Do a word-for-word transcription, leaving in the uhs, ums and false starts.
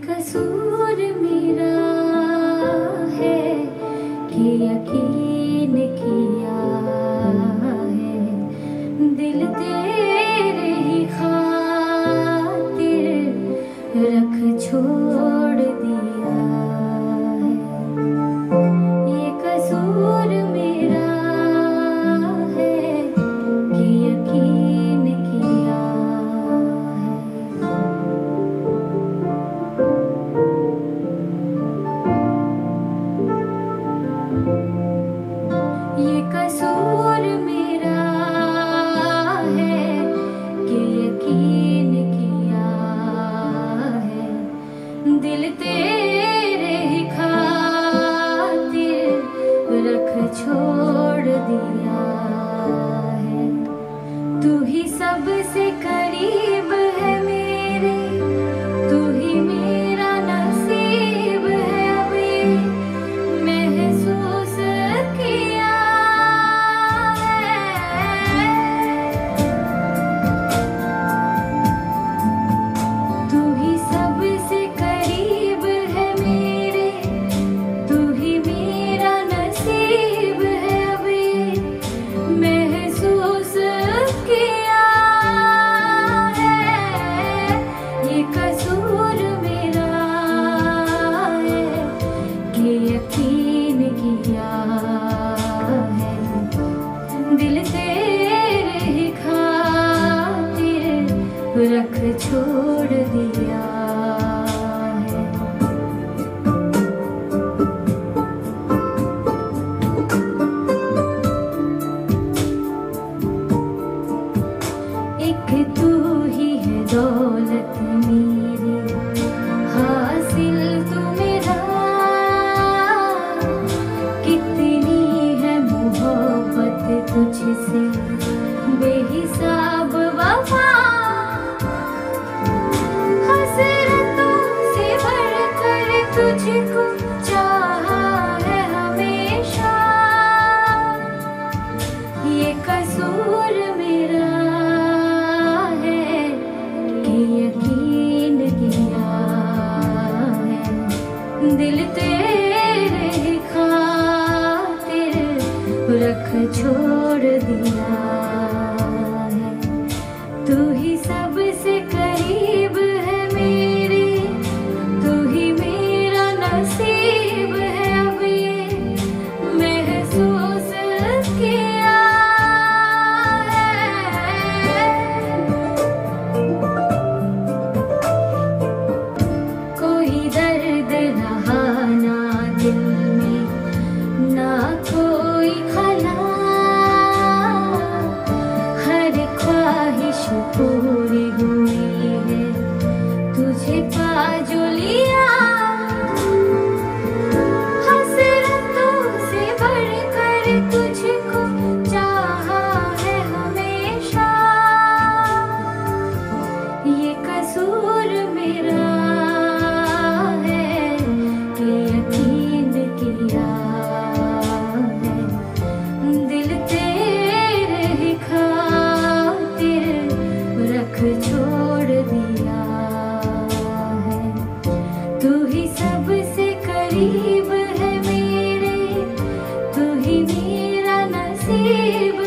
कसूर मेरा है कि यकीन किया है, दिल तेरे ही खातिर रख छोड़ दिया है। ये कसूर मेरा है कि यकीन किया ये कसूर मेरा है कि यकीन किया है, दिल तेरे ही खातिर रख छोड़ दिया है। तू ही सबसे करीब है मेरे, तू ही मेरा नसीब है, अभी महसूस किया है। तू ही सबसे करीब है मेरे, तू ही मेरा नसीब है, अभी महसूस किया है। ये कसूर मेरा है कि यकीन किया है, दिल तेरे ही खातिर रख छोड़ दिया है। एक तू ही है दौलत मेरी, हासिल तू मेरा, कितनी है मोहब्बत तुझसे बेहिसाब वफा, हसरतों से बढ़कर तुझको चाहा है हमेशा। ये कसूर मेरा है कि यकीन किया है, दिल तेरे ही खातिर रख छोड़ दिया है। तू ही सबसे करीब है मेरे, तू ही मेरा नसीब है, अभी महसूस किया है। कोई दर्द रहा ना दिल में, ना कोई खला, हर ख्वाहिश पूरी हुई है, तुझे पा जो लिया। हसरतों से बढ़कर तुझको चाहा है हमेशा। ये कसूर मेरा है कि यकीन किया है, दिल तेरे ही खातिर रख छोड़ दिया है। तू ही सबसे करीब है मेरे, तू ही मेरा नसीब